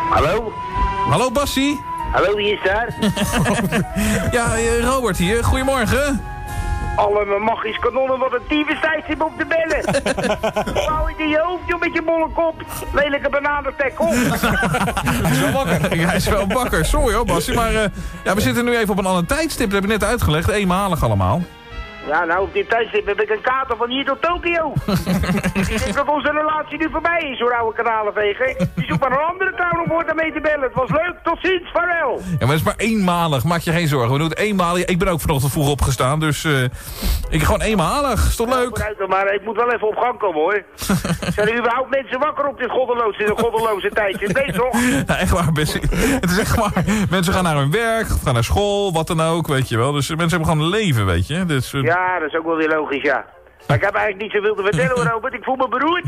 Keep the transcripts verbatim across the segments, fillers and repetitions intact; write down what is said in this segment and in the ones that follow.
Hallo? Hallo Bassie. Hallo, wie is daar? Ja, eh, Robert hier. Goedemorgen. Alle magisch kanonnen, wat een tyfus tijd zit op te bellen. Hou je in je hoofd, joh, met je bolle kop. Lelijke bananentek, op. Hij is wel wakker. Ja, hij is wel wakker. Sorry hoor, Bassie. Maar uh, ja, we zitten nu even op een ander tijdstip. Dat heb ik net uitgelegd. Eenmalig allemaal. Ja, nou, op dit tijdstip heb ik een kater van hier tot Tokio. Ik denk dat onze relatie nu voorbij is, hoor, oude kanalenveger. Je zoekt maar een andere town om voor daarmee te bellen. Het was leuk, tot ziens, vaarwel. Ja, maar het is maar eenmalig, maak je geen zorgen. We doen het eenmalig. Ik ben ook vanochtend vroeg opgestaan, dus uh, ik gewoon eenmalig. Is toch leuk? Ja, vooruit, maar ik moet wel even op gang komen, hoor. Zijn er überhaupt mensen wakker op dit goddeloze, in een goddeloze tijdje? Nee, toch? Ja, echt waar, Bessie. Het is echt waar. Mensen gaan naar hun werk, gaan naar school, wat dan ook, weet je wel. Dus mensen hebben gewoon een leven, weet je. Dus, uh... Ja, dat is ook wel weer logisch, ja. Maar ik heb eigenlijk niet zoveel te vertellen, hoor, Robert. Ik voel me beroerd.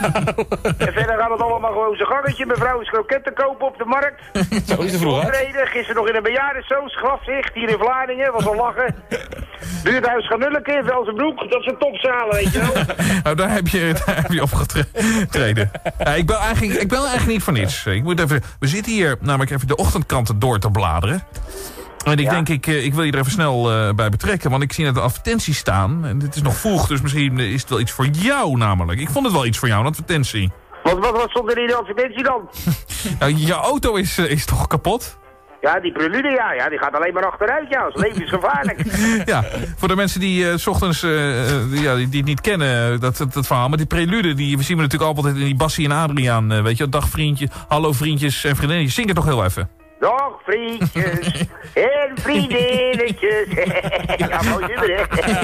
En verder gaat het allemaal gewoon zijn gangetje. Mevrouw is kroketten kopen op de markt. Zo is het vroeg, hè? Gisteren nog in een bejaardensoos, Grafzicht, hier in Vlaardingen. Was al lachen. Buurthuis Ganullenke in Velsenbroek. Dat is een topzalen, weet je wel. Nou, daar heb je, daar heb je op getreden. Ja, ik, ben eigenlijk, ik ben eigenlijk niet voor niets. Ik moet even, we zitten hier namelijk even de ochtendkranten door te bladeren. En ik ja. denk, ik, ik wil je er even snel uh, bij betrekken, want ik zie net de advertentie staan. En het is nog vroeg, dus misschien is het wel iets voor jou namelijk. Ik vond het wel iets voor jou, een advertentie. Wat, wat, wat stond er in de advertentie dan? Nou, je auto is, uh, is toch kapot? Ja, die prelude, ja, ja, die gaat alleen maar achteruit, ja. Dat is levensgevaarlijk. Ja, voor de mensen die uh, 's ochtends uh, uh, ja, die, die het niet kennen, dat, dat, dat verhaal. Maar die prelude, die we zien we natuurlijk altijd in die Bassie en Adriaan, uh, weet je. Dag vriendje, hallo vriendjes en vriendinnetjes. Zing het toch heel even. Dag vriendjes en vriendinnetjes. Ja, mooi nummer,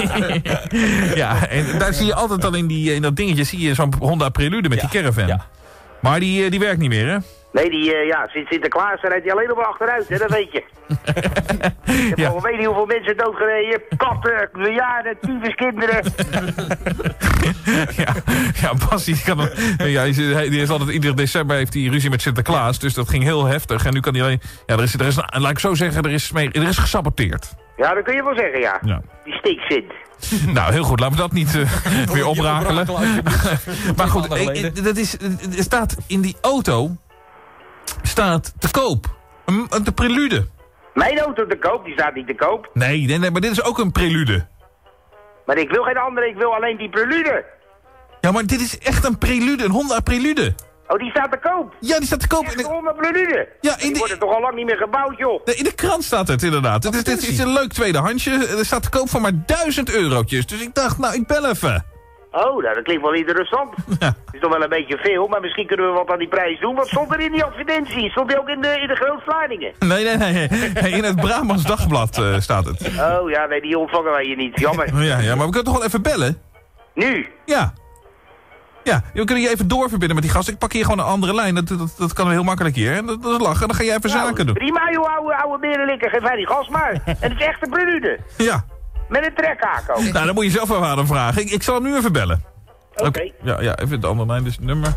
hè? Ja, en daar zie je altijd dan in, die, in dat dingetje zie je zo'n Honda Prelude met ja. die caravan. Ja. Maar die, die werkt niet meer, hè? Nee, die, uh, ja, sinds Sinterklaas rijdt hij alleen nog maar achteruit, hè, dat weet je. Ik heb ja. al weet niet hoeveel mensen doodgereden. Katten, bejaarden, tyfuskinderen. ja, ja, Bas, die, kan, ja, die is altijd iedere december heeft hij ruzie met Sinterklaas. Dus dat ging heel heftig. En nu kan hij alleen... Ja, er is, er is, laat ik zo zeggen, er is, mee, er is gesaboteerd. Ja, dat kun je wel zeggen, ja. ja. Die steekzint. Nou, heel goed. Laten we dat niet uh, weer oprakelen. Maar goed, ik, dat is, er staat in die auto... staat te koop. Een, de prelude. Mijn auto te koop? Die staat niet te koop. Nee, nee, nee, maar dit is ook een prelude. Maar ik wil geen andere, ik wil alleen die prelude. Ja, maar dit is echt een prelude, een Honda prelude. Oh, die staat te koop? Ja, die staat te koop. In de Honda prelude? Ja, in die de... wordt er toch al lang niet meer gebouwd, joh. In de krant staat het inderdaad. Het is, dit is een leuk tweedehandsje. Er staat te koop voor maar duizend eurotjes. Dus ik dacht, nou, ik bel even. Oh, nou, dat klinkt wel interessant. Ja. Het is toch wel een beetje veel, maar misschien kunnen we wat aan die prijs doen. Wat stond er in die advertentie? Stond die ook in de, in de Groot-Vlaardingen? Nee, nee, nee, nee. In het Brabants Dagblad uh, staat het. Oh, ja, nee, die ontvangen wij hier niet. Jammer. Ja, ja, maar we kunnen toch wel even bellen? Nu? Ja. Ja, we kunnen je even doorverbinden met die gast. Ik pak hier gewoon een andere lijn. Dat, dat, dat kan heel makkelijk hier. En dat, dat is lachen. Dan ga jij even nou, zaken doen. Prima, joh, ouwe, ouwe berenlikker. Geef mij die gas maar. En het is echt een prelude. Ja. Met een trekhaak ook. Nou, dan moet je zelf even aan hem vragen. Ik, ik zal hem nu even bellen. Oké. Okay. Ja, ja, even de andere lijn, dus het nummer.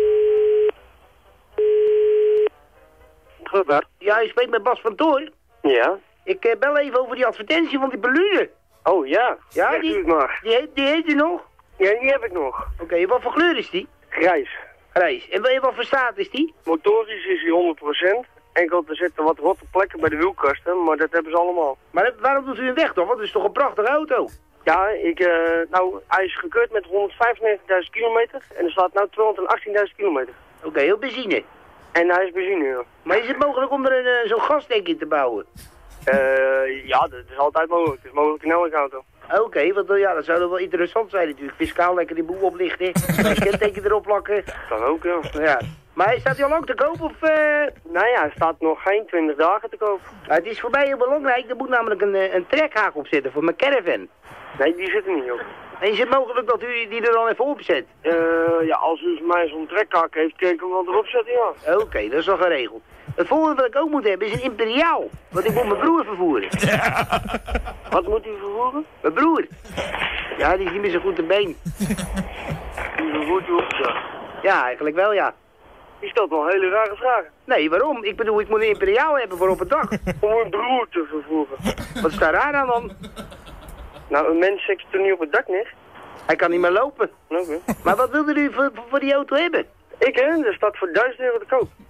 Goed, daar. Ja, je spreekt met Bas van Toor. Ja. Ik uh, bel even over die advertentie van die prelude. Oh ja, ja die, die, maar. Die, heet, die heet u nog? Ja, die heb ik nog. Oké, okay, wat voor kleur is die? Grijs. Grijs. En wat voor staat is die? Motorisch is die honderd procent. Enkel, er zitten wat rotte plekken bij de wielkasten, maar dat hebben ze allemaal. Maar waarom doet u hem weg dan? Want het is toch een prachtige auto? Ja, ik, uh, nou, hij is gekeurd met honderdvijfennegentigduizend kilometer en er staat nu tweehonderdachttienduizend kilometer. Oké, okay, heel benzine. En hij is benzine, ja. Maar is het mogelijk om er een, uh, zo'n gastank in te bouwen? Uh, ja, dat is altijd mogelijk. Het is mogelijk in elke auto. Oké, okay, want uh, ja, dat zou dan wel interessant zijn natuurlijk. Fiscaal lekker die boel oplichten, een kenteken erop plakken. Dat ook, ja. Ja. Maar staat hij al lang te koop of... Uh... Nou ja, hij staat nog geen twintig dagen te koop. Ja, het is voor mij heel belangrijk. Er moet namelijk een, een trekhaak op zitten voor mijn caravan. Nee, die zit er niet op. En is het mogelijk dat u die er dan even op zet? Uh, ja, als u voor mij zo'n trekhaak heeft, kan ik hem wel erop zetten, ja. Oké, okay, dat is al geregeld. Het volgende wat ik ook moet hebben is een imperiaal. Want ik moet mijn broer vervoeren. Ja. Wat moet u vervoeren? Mijn broer. Ja, die is niet meer zo goed te been. Die vervoert u op, ja. Ja, eigenlijk wel, ja. Die stelt wel hele rare vragen. Nee, waarom? Ik bedoel, ik moet een imperiaal hebben voor op het dak. Om een broer te vervoeren. Wat is daar raar aan dan? Nou, een mens zit er niet op het dak, niet? Hij kan niet meer lopen. Oké. Okay. Maar wat wilde u voor, voor die auto hebben? Ik, hè? Dat staat voor duizend euro te koop.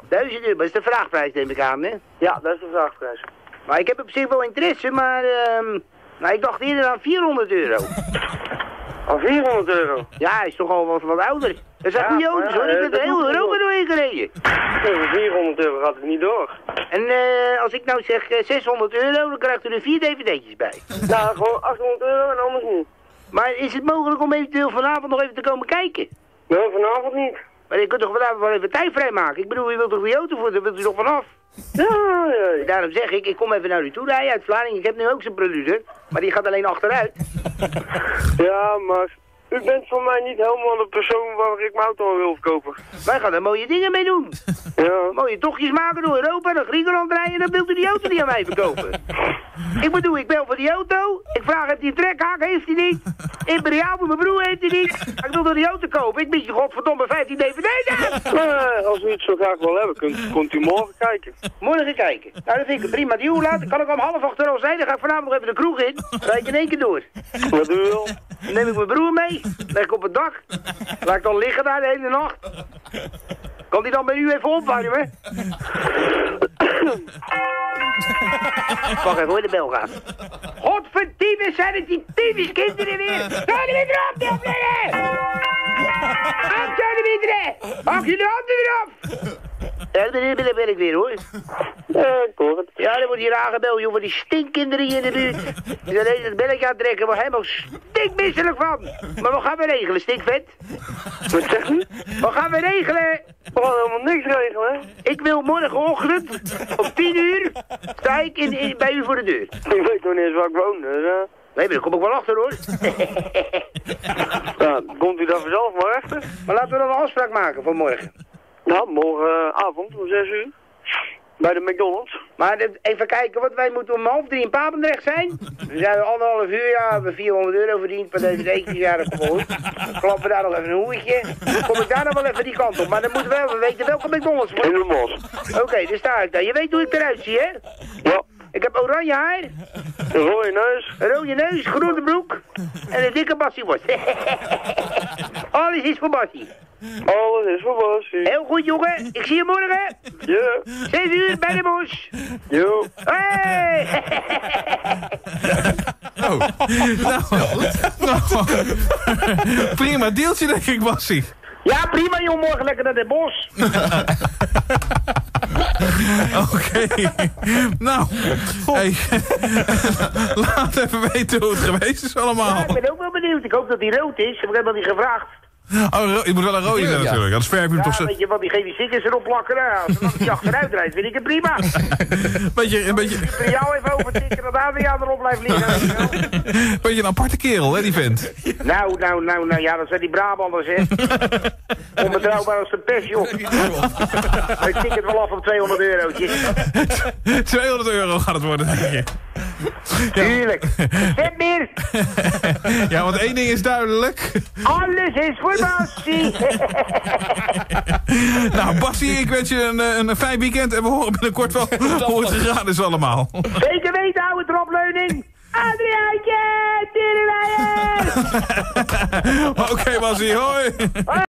duizend euro, dat is de vraagprijs neem ik aan, hè? Ja, dat is de vraagprijs. Maar ik heb op zich wel interesse, maar ehm nou, ik dacht eerder aan vierhonderd euro. Al vierhonderd euro? Ja, hij is toch al wat, wat ouder. Dat zijn Ja, goede auto's maar ja, hoor, ik eh, ben dat er heel hoeft niet Europa door. doorheen gereden. Nee, vierhonderd euro gaat het niet door. En eh als ik nou zeg eh, zeshonderd euro, dan krijgt u er vier dvd'tjes bij. Nou, gewoon achthonderd euro en anders niet. Maar is het mogelijk om eventueel vanavond nog even te komen kijken? Nee, vanavond niet. Maar je kunt toch vanavond wel even tijd vrijmaken? Ik bedoel, je wilt toch die auto voor, daar wilt u toch vanaf? Ja, ja, ja. Daarom zeg ik, ik kom even naar u toe rijden uit Vlaardingen. Ik heb nu ook zijn prelude, maar die gaat alleen achteruit. Ja, maar u bent voor mij niet helemaal de persoon waar ik mijn auto aan wil verkopen. Wij gaan er mooie dingen mee doen. Ja. Mooie tochtjes maken door Europa, naar Griekenland rijden, dan wilt u die auto niet aan mij verkopen. Ik bedoel, ik bel voor die auto, ik vraag heeft hij een trekhaak, heeft hij niet. Imperiaal voor mijn broer heeft hij niet. Ik wil door die auto kopen, ik bied je godverdomme vijftien dvd's aan. Maar als u het zo graag wil hebben, kunt, kunt u morgen kijken. Morgen kijken. Nou, dat vind ik een prima deal. Laat, kan ik om half acht er al zijn, dan ga ik vanavond nog even de kroeg in. Dan rijd ik in één keer door. Wat u wil. Dan neem ik mijn broer mee, leg ik op het dak. Laat ik dan liggen daar de hele nacht. Kan die dan bij u even opwarmen? Wacht even hoor, de bel gaat. Godverdieme, zijn het die tyfus kinderen weer? Zijn er weer erop, die opleggen! Aan, zijn er weer erop! Pak je de handen eraf! Ja, daar ben ben ik weer hoor. Ja, ik hoor het. Ja, dan wordt hier aangebeld, joh, voor die stinkkinderen hier in de buurt. Die zijn even het belletje aan het trekken, waar helemaal stinkmisselijk van. Maar wat gaan we regelen, stinkvet? Wat zegt u? Wat gaan we regelen? We gaan helemaal niks regelen, hè? Ik wil morgenochtend om tien uur sta ik in, in, bij u voor de deur. Ik weet nog niet eens waar ik woon, dus uh... Nee, maar daar kom ik wel achter hoor. Ja, komt u daar vanzelf maar achter? Maar laten we dan een afspraak maken voor morgen. Nou, morgenavond om zes uur. Bij de McDonald's. Maar de- even kijken, want wij moeten om half drie in Papendrecht zijn. Dan zijn we anderhalf uur, ja, we hebben vierhonderd euro verdiend per dvd'tjes, ja, dat komt goed. Klappen we daar nog even een hoedje. Kom ik daar nog wel even die kant op. Maar dan moeten we wel, we weten welke McDonald's. In de mos. Oké, daar sta ik dan. Je weet hoe ik eruit zie, hè? Ja. Ik heb oranje haar, Een rode neus. een rode neus, groene broek en een dikke bassieworst. Alles is voor Bassie. Alles is voor Bassie. Heel goed, jongen. Ik zie je morgen. Ja. Zes uur bij de bos. Jo. Hey! Oh. Nou, nou, prima deeltje denk ik, Bassie. Ja, prima, joh. Morgen lekker naar de bos. Oké. Nou, hey. Laat even weten hoe het geweest is allemaal. Ja, ik ben ook wel benieuwd. Ik hoop dat die rood is. Heb ik helemaal niet gevraagd. Oh, ro- je moet wel een rode zijn Ja. natuurlijk. Anders verf je hem Ja, toch zo... weet je wat, die geeft die stickers erop plakken. Nou, als er die achteruit rijdt, vind ik het prima. Beetje, een beetje, Voor jou even overtikken dat Adriaan erop blijft liggen. weet je wel. beetje een aparte kerel, hè, die vent. Nou, nou, nou, nou, ja, dat zijn die Brabanders, hè. Onbetrouwbaar als een pest, joh. Ik tik het wel af op tweehonderd eurotjes. tweehonderd euro gaat het worden, denk je. Tuurlijk. Zet meer. Ja, want één ding is duidelijk. Alles is voor Bassie. Nou, Bassie, ik wens je een, een, een fijn weekend. En we horen binnenkort wel hoe het gegaan is allemaal. Zeker weten, oude dropleuning. Adriaantje, tierenleier. Oké, Bassie, hoi.